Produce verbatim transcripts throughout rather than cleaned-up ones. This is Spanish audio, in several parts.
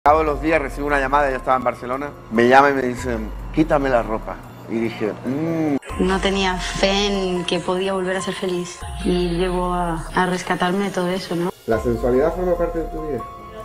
Todos los días recibo una llamada, yo estaba en Barcelona, me llama y me dicen, quítame la ropa. Y dije, mmm. No tenía fe en que podía volver a ser feliz y llegó a, a rescatarme de todo eso, ¿no? ¿La sensualidad forma parte de tu vida?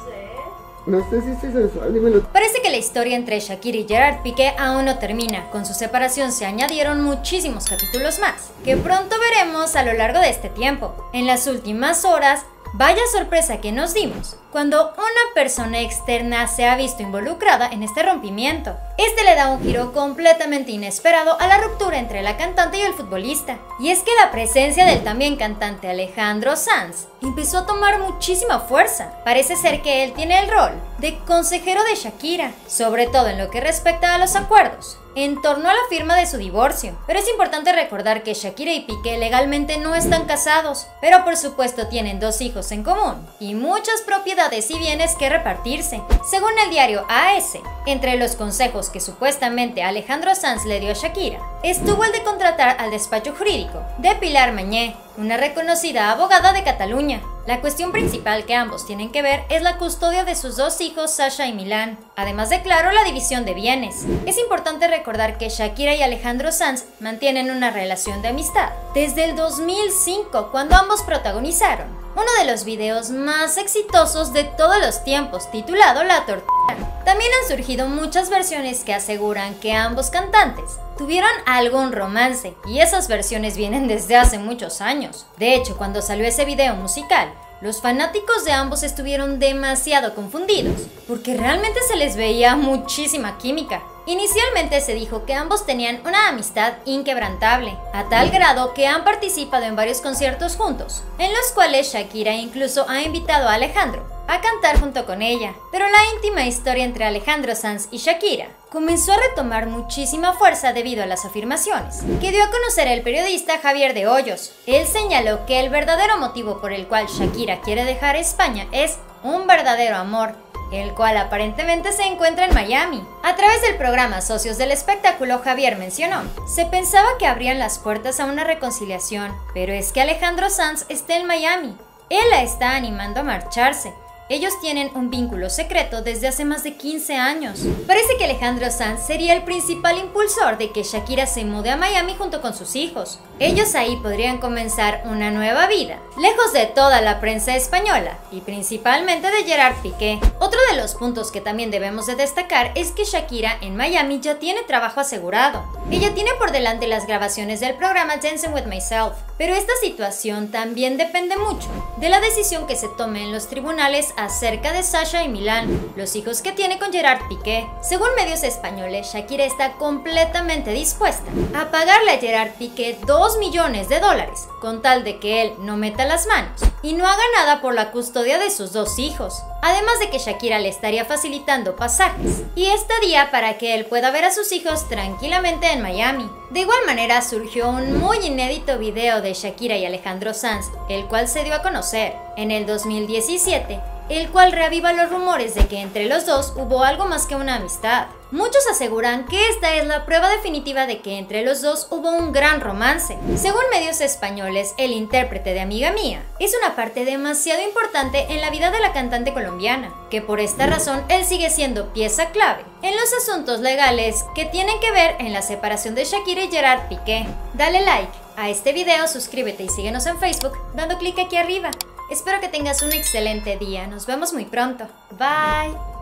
No sé si soy sensual, dímelo. Parece que la historia entre Shakira y Gerard Piqué aún no termina. Con su separación se añadieron muchísimos capítulos más, que pronto veremos a lo largo de este tiempo. En las últimas horas, vaya sorpresa que nos dimos cuando una persona externa se ha visto involucrada en este rompimiento. Este le da un giro completamente inesperado a la ruptura entre la cantante y el futbolista. Y es que la presencia del también cantante Alejandro Sanz empezó a tomar muchísima fuerza. Parece ser que él tiene el rol de consejero de Shakira, sobre todo en lo que respecta a los acuerdos en torno a la firma de su divorcio. Pero es importante recordar que Shakira y Piqué legalmente no están casados, pero por supuesto tienen dos hijos en común y muchas propiedades y bienes que repartirse. Según el diario A S, entre los consejos que supuestamente Alejandro Sanz le dio a Shakira, estuvo el de contratar al despacho jurídico de Pilar Mañé, una reconocida abogada de Cataluña. La cuestión principal que ambos tienen que ver es la custodia de sus dos hijos, Sasha y Milán, además de, claro, la división de bienes. Es importante recordar que Shakira y Alejandro Sanz mantienen una relación de amistad desde el dos mil cinco, cuando ambos protagonizaron uno de los videos más exitosos de todos los tiempos, titulado La Tortura. También han surgido muchas versiones que aseguran que ambos cantantes tuvieron algún romance, y esas versiones vienen desde hace muchos años. De hecho, cuando salió ese video musical, los fanáticos de ambos estuvieron demasiado confundidos, porque realmente se les veía muchísima química. Inicialmente se dijo que ambos tenían una amistad inquebrantable, a tal grado que han participado en varios conciertos juntos, en los cuales Shakira incluso ha invitado a Alejandro a cantar junto con ella. Pero la íntima historia entre Alejandro Sanz y Shakira comenzó a retomar muchísima fuerza debido a las afirmaciones que dio a conocer el periodista Javier de Hoyos. Él señaló que el verdadero motivo por el cual Shakira quiere dejar España es un verdadero amor, el cual aparentemente se encuentra en Miami. A través del programa Socios del Espectáculo, Javier mencionó: se pensaba que abrían las puertas a una reconciliación, pero es que Alejandro Sanz está en Miami. Él la está animando a marcharse. Ellos tienen un vínculo secreto desde hace más de quince años. Parece que Alejandro Sanz sería el principal impulsor de que Shakira se mude a Miami junto con sus hijos. Ellos ahí podrían comenzar una nueva vida, lejos de toda la prensa española y principalmente de Gerard Piqué. Otro de los puntos que también debemos de destacar es que Shakira en Miami ya tiene trabajo asegurado. Ella tiene por delante las grabaciones del programa Dancing with Myself, pero esta situación también depende mucho de la decisión que se tome en los tribunales acerca de Sasha y Milán, los hijos que tiene con Gerard Piqué. Según medios españoles, Shakira está completamente dispuesta a pagarle a Gerard Piqué dos millones de dólares, con tal de que él no meta las manos y no haga nada por la custodia de sus dos hijos. Además de que Shakira le estaría facilitando pasajes y estadía para que él pueda ver a sus hijos tranquilamente en Miami. De igual manera, surgió un muy inédito video de Shakira y Alejandro Sanz, el cual se dio a conocer en el dos mil diecisiete, el cual reaviva los rumores de que entre los dos hubo algo más que una amistad. Muchos aseguran que esta es la prueba definitiva de que entre los dos hubo un gran romance. Según medios españoles, el intérprete de Amiga Mía es una parte demasiado importante en la vida de la cantante colombiana, que por esta razón él sigue siendo pieza clave en los asuntos legales que tienen que ver en la separación de Shakira y Gerard Piqué. Dale like a este video, suscríbete y síguenos en Facebook dando clic aquí arriba. Espero que tengas un excelente día. Nos vemos muy pronto. Bye.